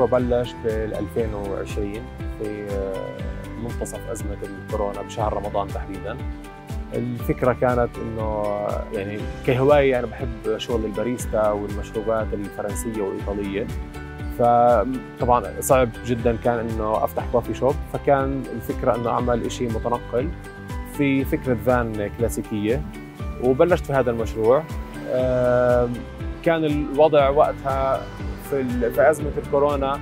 المشروع بلش بال 2020 في منتصف أزمة الكورونا بشهر رمضان تحديداً. الفكرة كانت إنه يعني كهواية أنا بحب شغل الباريستا والمشروبات الفرنسية والإيطالية، فطبعاً صعب جداً كان إنه أفتح كوفي شوب، فكان الفكرة إنه أعمل إشي متنقل في فكرة فان كلاسيكية، وبلشت في هذا المشروع. كان الوضع وقتها في أزمة الكورونا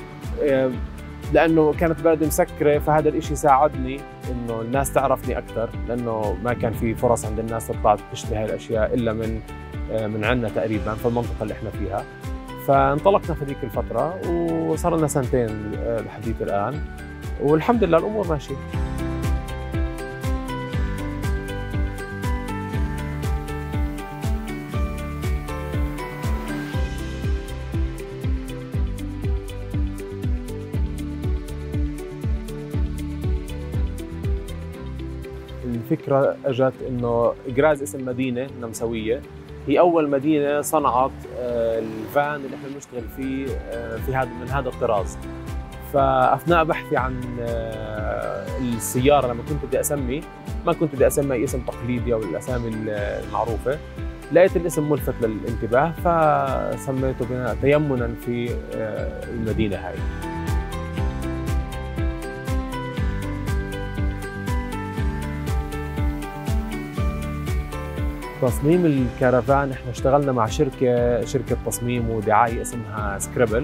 لأنه كانت بلدي مسكرة، فهذا الإشي ساعدني إنه الناس تعرفني أكثر، لأنه ما كان في فرص عند الناس تطلع تشتري هاي الأشياء إلا من عنا تقريبا في المنطقة اللي إحنا فيها. فانطلقنا في ذيك الفترة وصار لنا سنتين لحديث الآن، والحمد لله الأمور ماشية. الفكرة اجت انه جراز اسم مدينة نمساوية، هي أول مدينة صنعت الفان اللي احنا بنشتغل فيه من هذا الطراز. فأثناء بحثي عن السيارة لما كنت بدي أسمي، ما كنت بدي أسمي أي اسم تقليدي أو الأسامي المعروفة، لقيت الاسم ملفت للانتباه فسميته تيمنا في المدينة هاي. تصميم الكرفان احنا اشتغلنا مع شركة تصميم ودعاية اسمها سكريبل.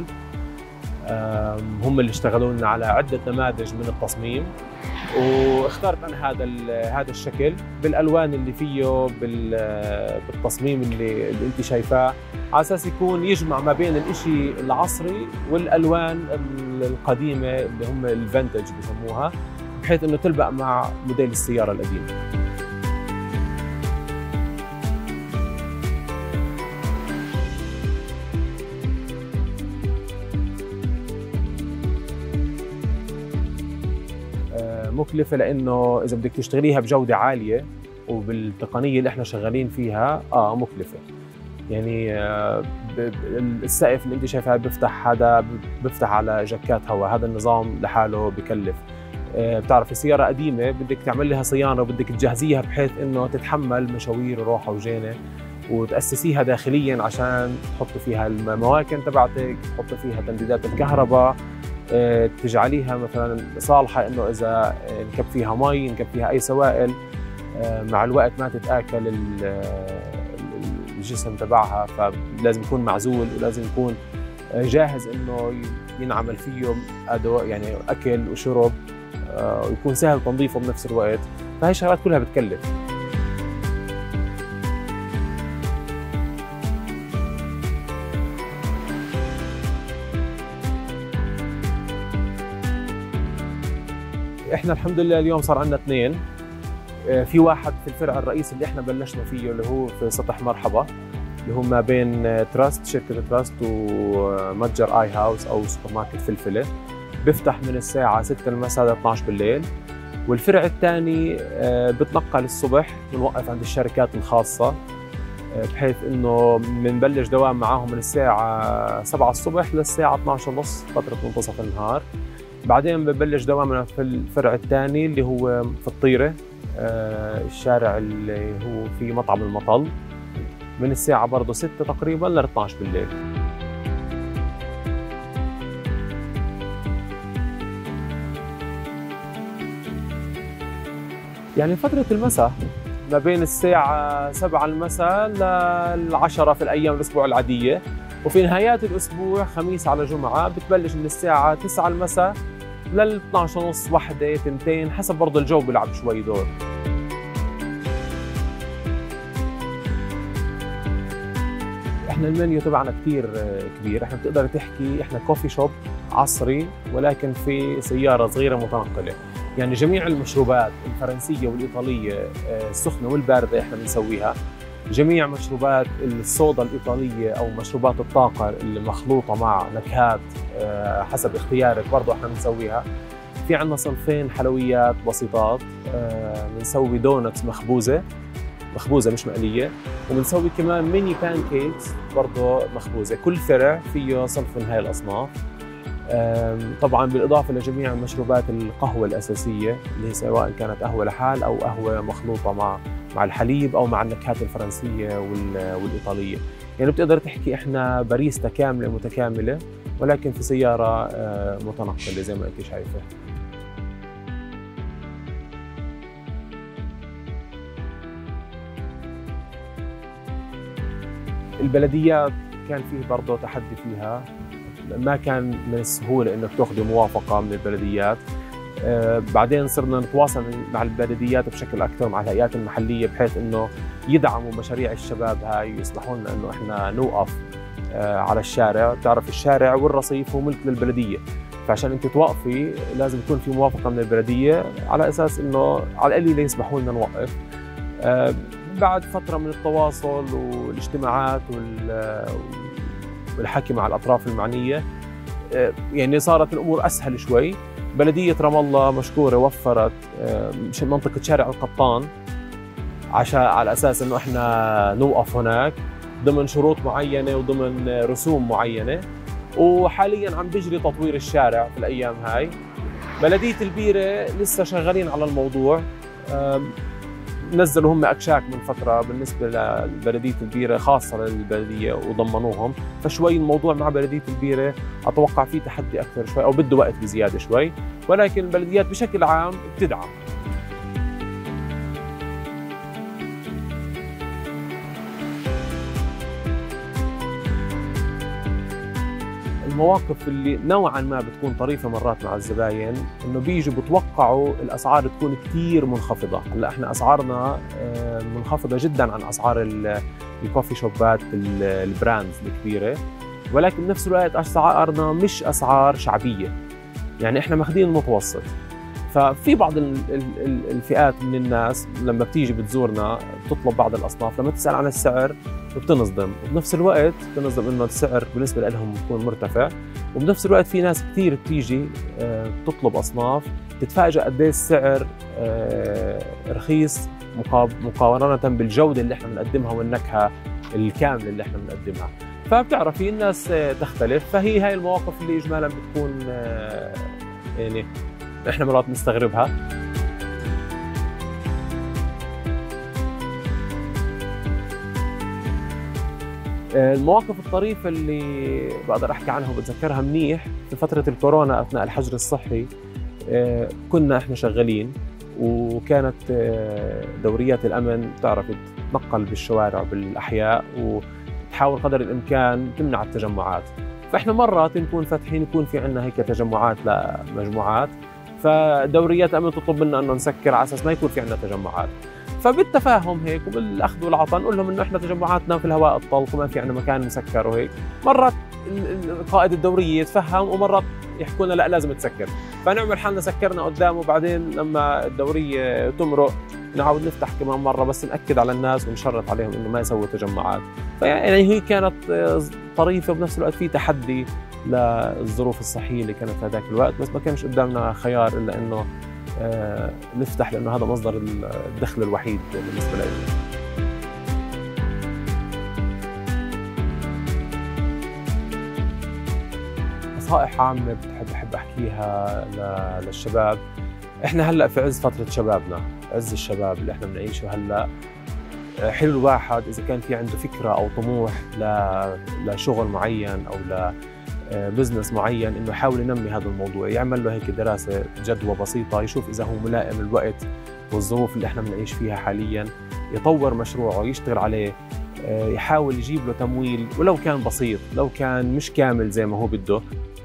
هم اللي اشتغلوا لنا على عدة نماذج من التصميم، واخترت انا هذا الشكل بالالوان اللي فيه، بالتصميم اللي انت شايفاه، على اساس يكون يجمع ما بين الاشي العصري والالوان القديمة اللي هم الفينتج بسموها، بحيث انه تلبق مع موديل السيارة القديمة. مكلفة لأنه إذا بدك تشتغليها بجودة عالية وبالتقنية اللي إحنا شغالين فيها مكلفة. يعني السقف اللي أنت شايفها بيفتح على جاكات هواء، هذا النظام لحاله بكلف. بتعرفي سيارة قديمة بدك تعمل لها صيانة وبدك تجهزيها بحيث إنه تتحمل مشاوير وروحة وجينة، وتأسسيها داخلياً عشان تحطي فيها المواكن تبعتك، تحطي فيها تمديدات الكهرباء، تجعليها مثلا صالحه انه اذا نكب فيها مي، نكب فيها اي سوائل، مع الوقت ما تتاكل الجسم تبعها، فلازم يكون معزول ولازم يكون جاهز انه ينعمل فيه يعني اكل وشرب، ويكون سهل تنظيفه بنفس الوقت. فهي الشغلات كلها بتكلف. احنا الحمد لله اليوم صار عندنا اثنين، في واحد في الفرع الرئيسي اللي احنا بلشنا فيه اللي هو في سطح مرحبا، اللي هو ما بين تراست، شركة تراست، ومتجر اي هاوس او سوبر ماركت فلفلة، بيفتح من الساعة 6 المساء ل 12 بالليل. والفرع الثاني بتنقل الصبح، بنوقف عند الشركات الخاصة، بحيث انه بنبلش دوام معاهم من الساعة 7 الصبح للساعة 12:30 فترة منتصف النهار. بعدين ببلش دوامنا في الفرع الثاني اللي هو في الطيرة، الشارع اللي هو في مطعم المطل، من الساعة برضه 6 تقريبا ل 12 بالليل. يعني فترة المساء ما بين الساعة 7 المساء ل10 في الأيام الأسبوع العادية، وفي نهايات الأسبوع خميس على جمعة بتبلش من الساعة 9 المساء لل 12:30، 1، 2، حسب برضه الجو بيلعب شوي دور. احنا المنيو تبعنا كثير كبير، احنا بتقدر تحكي احنا كوفي شوب عصري ولكن في سيارة صغيرة متنقلة. يعني جميع المشروبات الفرنسية والإيطالية السخنة والباردة احنا بنسويها، جميع مشروبات الصودا الإيطالية أو مشروبات الطاقة اللي مخلوطة مع نكهات حسب اختيارك برضه احنا بنسويها. في عندنا صنفين حلويات بسيطات، بنسوي دونتس مخبوزة مش مقلية، وبنسوي كمان ميني بان كيكس برضه مخبوزة. كل فرع فيه صنف من هاي الأصناف. طبعا بالإضافة لجميع مشروبات القهوة الأساسية اللي هي سواء كانت قهوة لحال أو قهوة مخلوطة مع الحليب أو مع النكهات الفرنسية والإيطالية. يعني بتقدر تحكي إحنا باريستا كاملة متكاملة، ولكن في سيارة متنقلة زي ما أنت شايفة. البلديات كان فيه برضه تحدي فيها، ما كان من السهولة إنك تأخذي موافقة من البلديات. بعدين صرنا نتواصل مع البلديات بشكل أكثر مع الهيئات المحلية بحيث إنه يدعموا مشاريع الشباب هاي ويسمحوا لنا إنه إحنا نوقف على الشارع. بتعرف الشارع والرصيف هو ملك للبلدية، فعشان أنت توقفي لازم يكون في موافقة من البلدية على أساس إنه على القليلة يسمحوا لنا نوقف. بعد فترة من التواصل والاجتماعات والحكي مع الأطراف المعنية يعني صارت الأمور أسهل شوي. بلدية رام الله مشكورة وفرت منطقة شارع القطان على أساس إنه إحنا نوقف هناك ضمن شروط معينة وضمن رسوم معينة، وحالياً عم بيجري تطوير الشارع في الأيام هاي. بلدية البيرة لسه شغالين على الموضوع، نزلوا هم أكشاك من فترة بالنسبة لبلدية البيرة خاصة للبلدية وضمنوهم، فشوي الموضوع مع بلدية البيرة أتوقع فيه تحدي أكثر شوي أو بده وقت بزيادة شوي، ولكن البلديات بشكل عام بتدعم. المواقف اللي نوعا ما بتكون طريفه مرات مع الزباين انه بيجوا بتوقعوا الاسعار تكون كثير منخفضه. هلا احنا اسعارنا منخفضه جدا عن اسعار الكوفي شوبات البراندز الكبيره، ولكن بنفس الوقت اسعارنا مش اسعار شعبيه، يعني احنا ماخذين المتوسط. ففي بعض الفئات من الناس لما بتيجي بتزورنا بتطلب بعض الاصناف، لما تسال عن السعر بتنصدم، وبنفس الوقت بتنصدم انه السعر بالنسبه لهم بيكون مرتفع، وبنفس الوقت في ناس كثير بتيجي بتطلب اصناف تتفاجئ قد ايه السعر رخيص مقارنه بالجوده اللي احنا بنقدمها والنكهه الكامله اللي احنا بنقدمها. فبتعرفي الناس تختلف، فهي هاي المواقف اللي اجمالا بتكون يعني احنا مرات بنستغربها. المواقف الطريفة اللي بقدر أحكي عنها وبتذكرها منيح في فترة الكورونا أثناء الحجر الصحي، كنا إحنا شغالين وكانت دوريات الأمن تعرف تتنقل بالشوارع وبالأحياء وتحاول قدر الإمكان تمنع التجمعات. فإحنا مرات نكون فاتحين يكون في عندنا هيك تجمعات لمجموعات، فدوريات الأمن تطلب منا أنه نسكر على أساس ما يكون في عندنا تجمعات. فبالتفاهم هيك وبالاخذ والعطاء نقول لهم انه احنا تجمعاتنا في الهواء الطلق وما في عندنا مكان مسكر وهيك. مرات قائد الدوريه يتفهم ومرات يحكوا لنا لا لازم تسكر، فنعمل حالنا سكرنا قدامه، وبعدين لما الدوريه تمرق نعاود نفتح كمان مره بس ناكد على الناس ونشرط عليهم انه ما يسووا تجمعات. فيعني هي كانت طريفه وبنفس الوقت في تحدي للظروف الصحيه اللي كانت في هذاك الوقت، بس ما كانش قدامنا خيار الا انه نفتح لأنه هذا مصدر الدخل الوحيد بالنسبة لي. نصائح عامة بحب أحكيها للشباب. إحنا هلأ في عز فترة شبابنا، عز الشباب اللي إحنا بنعيشه هلأ. حلو الواحد إذا كان في عنده فكرة أو طموح لشغل معين أو بزنس معين انه يحاول ينمي هذا الموضوع، يعمل له هيك دراسه جدوى بسيطه، يشوف اذا هو ملائم الوقت والظروف اللي احنا بنعيش فيها حاليا، يطور مشروعه، يشتغل عليه، يحاول يجيب له تمويل ولو كان بسيط، لو كان مش كامل زي ما هو بده،